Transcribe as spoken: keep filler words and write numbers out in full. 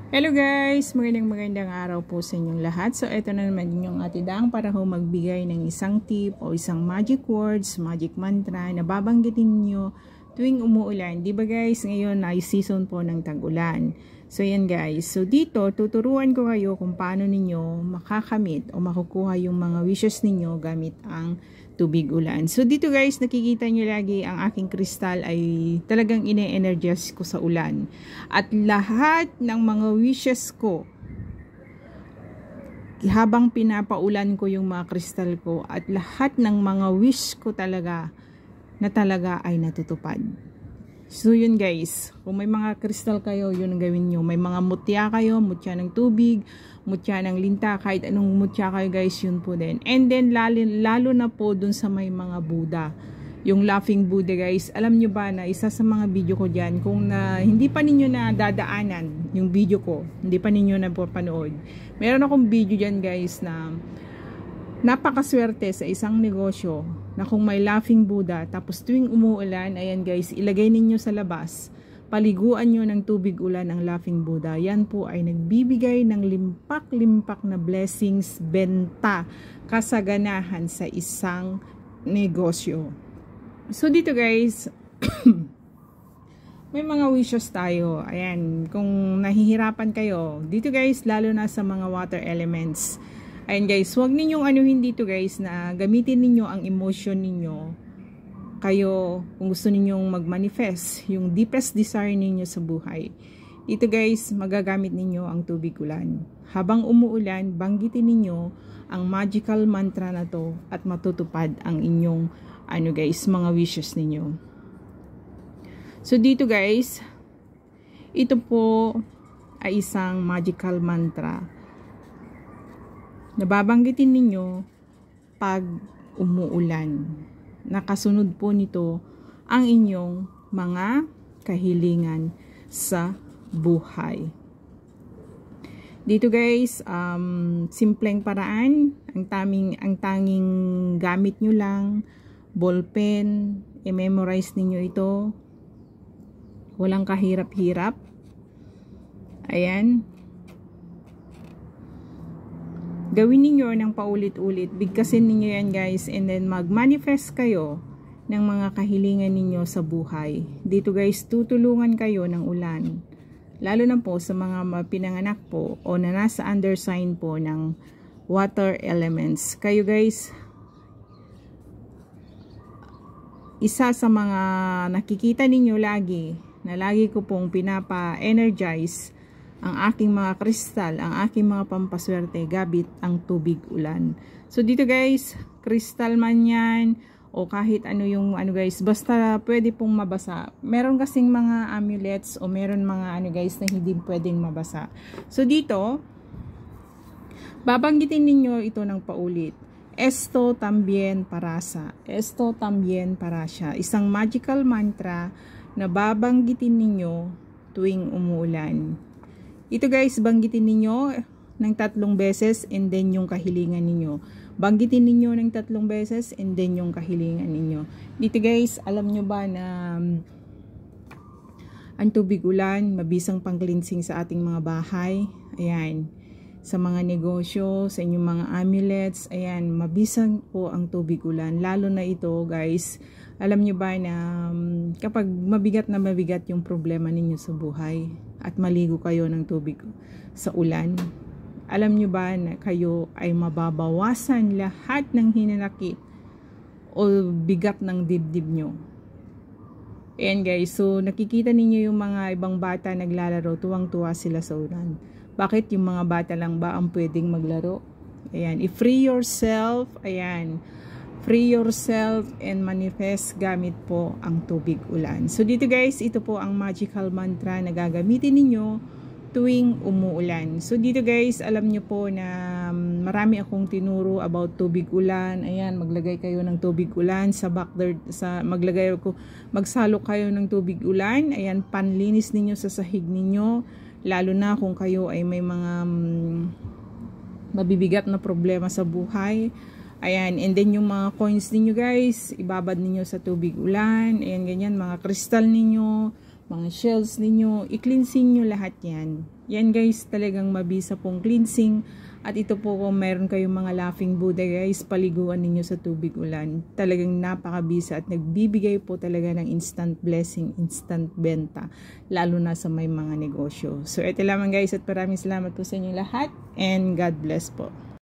Hello guys! Magandang magandang araw po sa inyong lahat. So ito na naman yung atidang para ho magbigay ng isang tip o isang magic words, magic mantra na babanggitin niyo tuwing umuulan. Di ba guys, ngayon ay season po ng tag-ulan. So yan guys, so dito tuturuan ko kayo kung paano ninyo makakamit o makukuha yung mga wishes ninyo gamit ang tubig ulan. So dito guys, nakikita nyo lagi ang aking kristal ay talagang ine-energize ko sa ulan. At lahat ng mga wishes ko, habang pinapaulan ko yung mga kristal ko, at lahat ng mga wish ko talaga, na talaga ay natutupad. So yun guys, kung may mga kristal kayo, yun ang gawin nyo. May mga mutya kayo, mutya ng tubig, mutya ng linta, kahit anong mutya kayo guys, yun po din. And then lalo, lalo na po dun sa may mga Buddha, yung laughing Buddha guys. Alam nyo ba na isa sa mga video ko dyan, kung na, hindi pa ninyo na dadaanan yung video ko, hindi pa ninyo na papanood, meron akong video dyan guys na napakaswerte sa isang negosyo na kung may laughing Buddha, tapos tuwing umuulan, ayan guys, ilagay ninyo sa labas, paliguan nyo ng tubig ulan ang laughing Buddha. Yan po ay nagbibigay ng limpak-limpak na blessings, benta, kasaganahan sa isang negosyo. So dito guys, may mga wishes tayo. Ayan, kung nahihirapan kayo, dito guys, lalo na sa mga water elements. Ayan guys, huwag ninyong anuhin dito guys na gamitin ninyo ang emotion ninyo. Kayo, kung gusto ninyong mag-manifest, yung deepest desire ninyo sa buhay. Dito guys, magagamit ninyo ang tubig ulan. Habang umuulan, banggitin ninyo ang magical mantra na to at matutupad ang inyong ano guys, mga wishes ninyo. So dito guys, ito po ay isang magical mantra. Nababanggitin ninyo pag umuulan. Nakasunod po nito ang inyong mga kahilingan sa buhay. Dito guys, um, simpleng paraan, ang taming ang tanging gamit nyo lang, ballpen, i-memorize ninyo ito. Walang kahirap-hirap. Ayan. Gawin ninyo ng paulit-ulit, bigkasin ninyo yan guys, and then mag-manifest kayo ng mga kahilingan ninyo sa buhay. Dito guys, tutulungan kayo ng ulan. Lalo na po sa mga pinanganak po o na nasa undersign po ng water elements. Kayo guys, isa sa mga nakikita ninyo lagi, na lagi ko pong pinapa-energize ang aking mga kristal, ang aking mga pampaswerte, gamit ang tubig ulan. So dito guys, kristal man yan, o kahit ano yung ano guys, basta pwede pong mabasa. Meron kasing mga amulets o meron mga ano guys na hindi pwedeng mabasa. So dito, babanggitin ninyo ito ng paulit. Esto también parasa. Esto también parasya. Isang magical mantra na babanggitin ninyo tuwing umuulan. Ito guys, banggitin ninyo ng tatlong beses and then yung kahilingan ninyo. Banggitin ninyo ng tatlong beses and then yung kahilingan ninyo. Dito guys, alam nyo ba na um, ang tubig ulan, mabisang pang-cleansing sa ating mga bahay. Ayan. Sa mga negosyo, sa inyong mga amulets. Ayan, mabisang po ang tubig ulan. Lalo na ito guys, alam nyo ba na um, kapag mabigat na mabigat yung problema ninyo sa buhay at maligo kayo ng tubig sa ulan, alam nyo ba na kayo ay mababawasan lahat ng hinanakit o bigat ng dibdib nyo. Ayan guys, so nakikita ninyo yung mga ibang bata naglalaro, tuwang-tuwa sila sa ulan. Bakit yung mga bata lang ba ang pwedeng maglaro? Ayan, i-free yourself, ayan, free yourself and manifest gamit po ang tubig ulan. So dito guys, ito po ang magical mantra na gagamitin ninyo tuwing umuulan. So dito guys, alam nyo po na marami akong tinuro about tubig ulan. Ayan, maglagay kayo ng tubig ulan sa backyard, sa maglagay ko, magsalo kayo ng tubig ulan. Ayan, panlinis ninyo sa sahig ninyo, lalo na kung kayo ay may mga um, mabibigat na problema sa buhay. Ayan, and then yung mga coins ninyo guys, ibabad ninyo sa tubig ulan. Ayan, ganyan, mga kristal ninyo, mga shells ninyo, i-cleansing nyo lahat yan. Yan guys, talagang mabisa pong cleansing. At ito po kung meron kayong mga laughing Buddha guys, paliguan ninyo sa tubig ulan. Talagang napakabisa at nagbibigay po talaga ng instant blessing, instant benta. Lalo na sa may mga negosyo. So ito lamang guys at maraming salamat po sa inyo lahat. And God bless po.